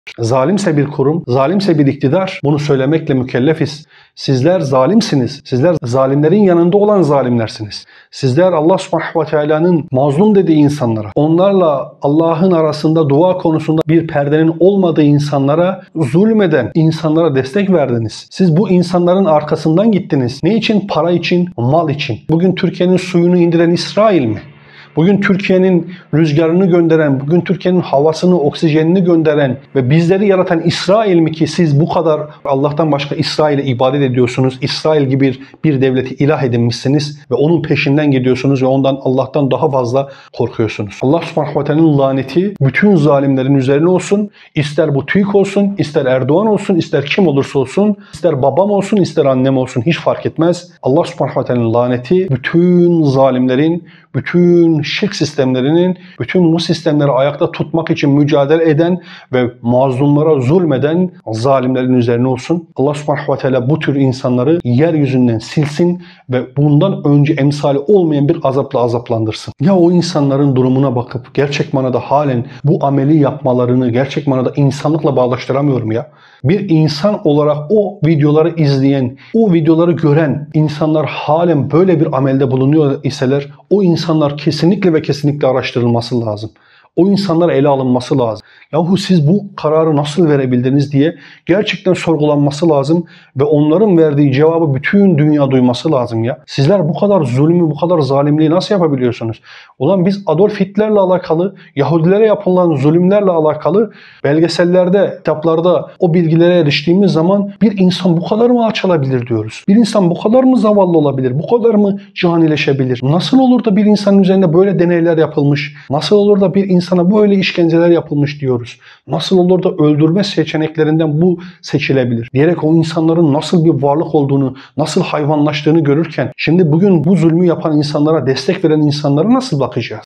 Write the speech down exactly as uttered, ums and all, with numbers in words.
Zalimse bir kurum, zalimse bir iktidar, bunu söylemekle mükellefiz. Sizler zalimsiniz. Sizler zalimlerin yanında olan zalimlersiniz. Sizler Allah subhanahu ve teala'nın mazlum dediği insanlara, onlarla Allah'ın arasında dua konusunda bir perdenin olmadığı insanlara, zulmeden insanlara destek verdiniz. Siz bu insanların arkasından gittiniz. Ne için? Para için, mal için. Bugün Türkiye'nin suyunu indiren İsrail mi? Bugün Türkiye'nin rüzgarını gönderen, bugün Türkiye'nin havasını, oksijenini gönderen ve bizleri yaratan İsrail mi ki siz bu kadar Allah'tan başka İsrail'e ibadet ediyorsunuz? İsrail gibi bir, bir devleti ilah edinmişsiniz ve onun peşinden gidiyorsunuz ve ondan Allah'tan daha fazla korkuyorsunuz. Allah subhanahu ve teala'nın laneti bütün zalimlerin üzerine olsun. İster bu TÜİK olsun, ister Erdoğan olsun, ister kim olursa olsun, ister babam olsun, ister annem olsun hiç fark etmez. Allah subhanahu ve teala'nın laneti bütün zalimlerin, bütün şirk sistemlerinin, bütün bu sistemleri ayakta tutmak için mücadele eden ve mazlumlara zulmeden zalimlerin üzerine olsun. Allah subhanahu ve teala bu tür insanları yeryüzünden silsin ve bundan önce emsali olmayan bir azapla azaplandırsın. Ya o insanların durumuna bakıp gerçek manada halen bu ameli yapmalarını gerçek manada insanlıkla bağdaştıramıyorum ya. Bir insan olarak o videoları izleyen, o videoları gören insanlar halen böyle bir amelde bulunuyor iseler o insanlar kesinlikle ve kesinlikle araştırılması lazım. O insanlara ele alınması lazım. Yahu siz bu kararı nasıl verebildiniz diye gerçekten sorgulanması lazım ve onların verdiği cevabı bütün dünya duyması lazım ya. Sizler bu kadar zulmü, bu kadar zalimliği nasıl yapabiliyorsunuz? Ulan biz Adolf Hitler'le alakalı, Yahudilere yapılan zulümlerle alakalı belgesellerde, kitaplarda o bilgilere eriştiğimiz zaman bir insan bu kadar mı alçalabilir diyoruz. Bir insan bu kadar mı zavallı olabilir? Bu kadar mı canileşebilir? Nasıl olur da bir insanın üzerinde böyle deneyler yapılmış? Nasıl olur da bir insana böyle işkenceler yapılmış diyoruz? Nasıl olur da öldürme seçeneklerinden bu seçilebilir? Diyerek o insanların nasıl bir varlık olduğunu, nasıl hayvanlaştığını görürken şimdi bugün bu zulmü yapan insanlara destek veren insanlara nasıl bakacağız?